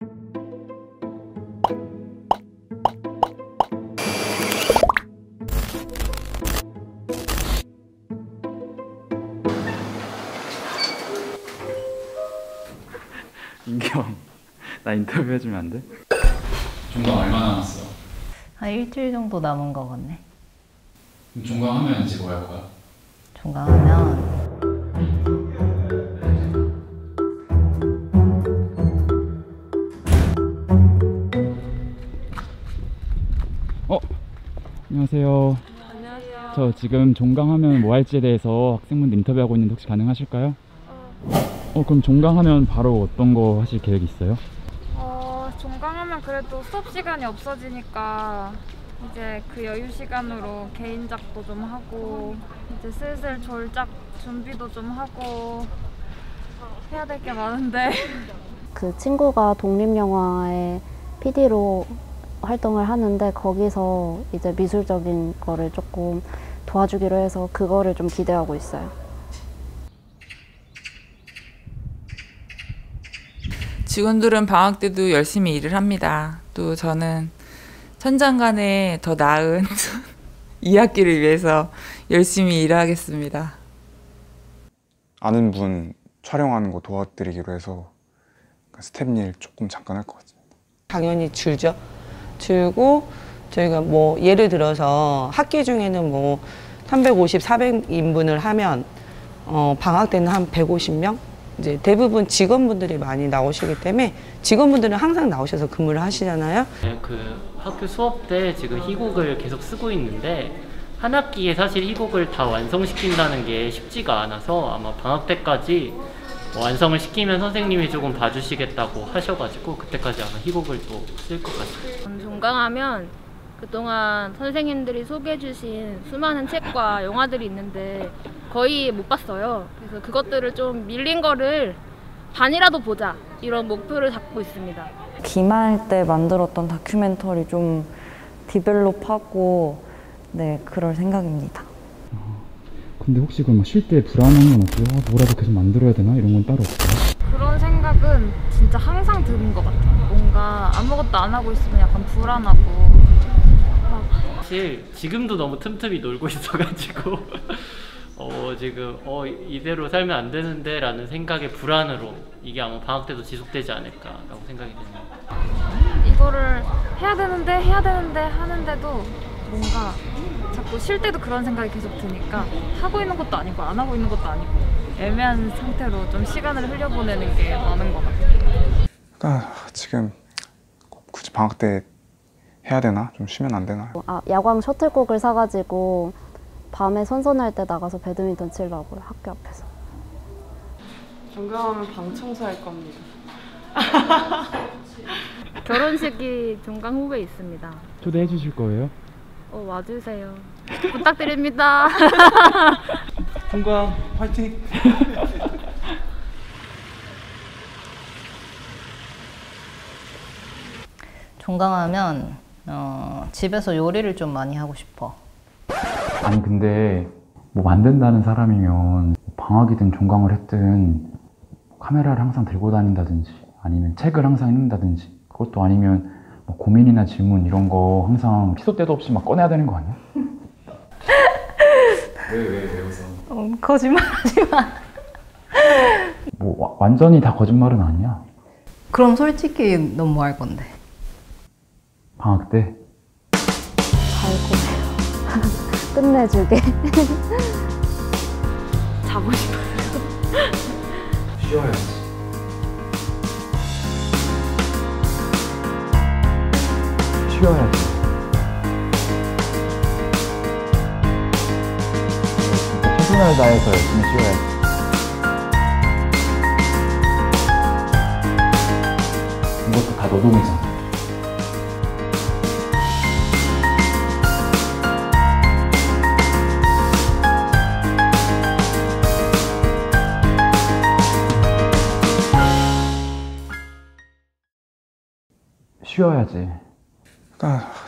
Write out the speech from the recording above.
인경, 나 인터뷰 해주면 안 돼? 종강 얼마나 남았어? 한 일주일 정도 남은 거 같네. 그럼 종강하면 이제 뭐 할 거야? 종강하면 안녕하세요. 안녕하세요. 저 지금 종강하면 뭐 할지에 대해서 학생분들 인터뷰하고 있는데 혹시 가능하실까요? 그럼 종강하면 바로 어떤 거 하실 계획이 있어요? 종강하면 그래도 수업 시간이 없어지니까 이제 그 여유 시간으로 개인작도 좀 하고 이제 슬슬 졸작 준비도 좀 하고 해야 될 게 많은데 그 친구가 독립영화의 PD로 활동을 하는데 거기서 이제 미술적인 거를 조금 도와주기로 해서 그거를 좀 기대하고 있어요. 직원들은 방학 때도 열심히 일을 합니다. 또 저는 천장간에 더 나은 2학기를 위해서 열심히 일하겠습니다. 아는 분 촬영하는 거 도와드리기로 해서 스텝 일 조금 잠깐 할 것 같습니다. 당연히 줄죠. 줄고 저희가 뭐 예를 들어서 학기 중에는 뭐 350, 400인분을 하면 방학 때는 한 150명? 이제 대부분 직원분들이 많이 나오시기 때문에 직원분들은 항상 나오셔서 근무를 하시잖아요. 그 학교 수업 때 지금 희곡을 계속 쓰고 있는데 한 학기에 사실 희곡을 다 완성시킨다는 게 쉽지가 않아서 아마 방학 때까지 완성을 시키면 선생님이 조금 봐주시겠다고 하셔가지고 그때까지 아마 희곡을 또 쓸 것 같습니다. 종강하면 그동안 선생님들이 소개해주신 수많은 책과 영화들이 있는데 거의 못 봤어요. 그래서 그것들을 좀 밀린 거를 반이라도 보자 이런 목표를 잡고 있습니다. 기말 때 만들었던 다큐멘터리 좀 디벨롭하고 그럴 생각입니다. 근데 혹시 그럼 쉴 때 불안한 건 없어요? 뭐라도 계속 만들어야 되나? 이런 건 따로 없어요? 그런 생각은 진짜 항상 드는 것 같아요. 뭔가 아무것도 안 하고 있으면 약간 불안하고 사실 지금도 너무 틈틈이 놀고 있어가지고 지금 이대로 살면 안 되는데 라는 생각의 불안으로 이게 아마 방학 때도 지속되지 않을까라고 생각이 됩니다. 이거를 해야 되는데 하는데도 뭔가 자꾸 쉴 때도 그런 생각이 계속 드니까 하고 있는 것도 아니고 안 하고 있는 것도 아니고 애매한 상태로 좀 시간을 흘려보내는 게 많은 것 같아요. 지금 굳이 방학 때 해야 되나? 좀 쉬면 안 되나? 야광 셔틀콕을 사가지고 밤에 선선할 때 나가서 배드민턴 치려고요, 학교 앞에서. 종강하면 방 청소할 겁니다. 결혼식이 종강 후에 있습니다. 초대해 주실 거예요? 와주세요. 부탁드립니다. 종강 화이팅! 종강하면 집에서 요리를 좀 많이 하고 싶어. 아니 근데 뭐 만든다는 사람이면 방학이든 종강을 했든 카메라를 항상 들고 다닌다든지 아니면 책을 항상 읽는다든지 그것도 아니면 뭐 고민이나 질문 이런 거 항상 시도 때도 없이 막 꺼내야 되는 거 아니야? 왜 웃어? 거짓말 하지 마. 뭐 완전히 다 거짓말은 아니야. 그럼 솔직히 넌 뭐 할 건데? 방학 때? 잘 거예요. 끝내주게. 자고 싶어요. 쉬어야지. 쉬어야지. 최선을 다해서 열심히 쉬어야지. 이것도 다 노동이잖아. 쉬어야지.